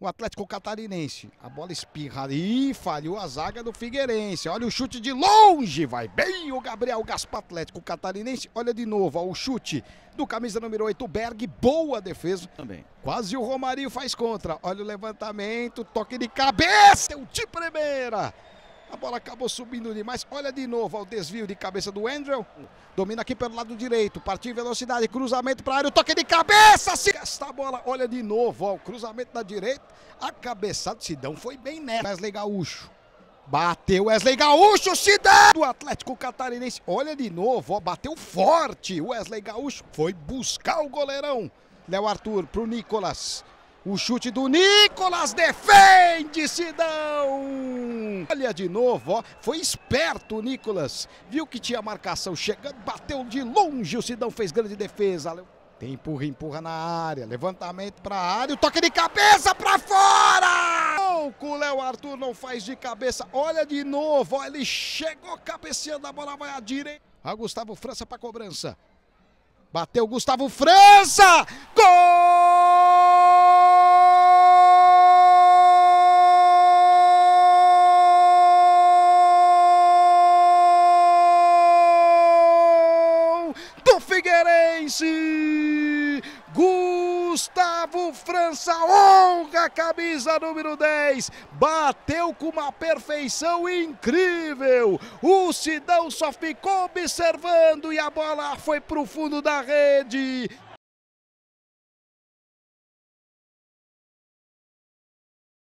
o Atlético Catarinense. A bola espirra e falhou a zaga do Figueirense. Olha o chute de longe, vai bem o Gabriel Gaspa, Atlético Catarinense. Olha de novo, ó, o chute do camisa número 8, Berg, boa defesa. Também. Quase o Romarinho faz contra. Olha o levantamento, toque de cabeça, o de primeira. A bola acabou subindo demais. Olha de novo ó, o desvio de cabeça do Andrew. Domina aqui pelo lado direito. Partiu em velocidade. Cruzamento para a área. O toque de cabeça. Esta bola. Olha de novo. Ó, o cruzamento da direita. A cabeçada do Sidão foi bem nessa. Wesley Gaúcho. Bateu Wesley Gaúcho. Sidão do Atlético Catarinense. Olha de novo. Ó, bateu forte. Wesley Gaúcho foi buscar o goleirão. Léo Arthur para o Nicolas. O chute do Nicolas, defende Sidão! Olha de novo, ó, foi esperto o Nicolas, viu que tinha marcação chegando, bateu de longe, o Sidão fez grande defesa. Tem empurra na área, levantamento para a área, o toque de cabeça para fora! O Léo Arthur não faz de cabeça, olha de novo, ó, ele chegou cabeceando, a bola vai à direita. A Gustavo França para cobrança. Bateu Gustavo França! Gol! Figueirense, Gustavo França, honra a camisa número 10, bateu com uma perfeição incrível, o Sidão só ficou observando e a bola foi para o fundo da rede.